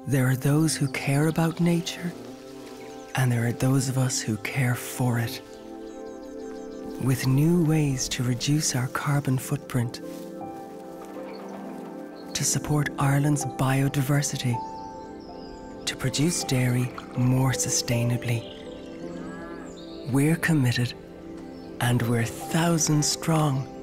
There are those who care about nature, and there are those of us who care for it. With new ways to reduce our carbon footprint, to support Ireland's biodiversity, to produce dairy more sustainably. We're committed, and we're thousands strong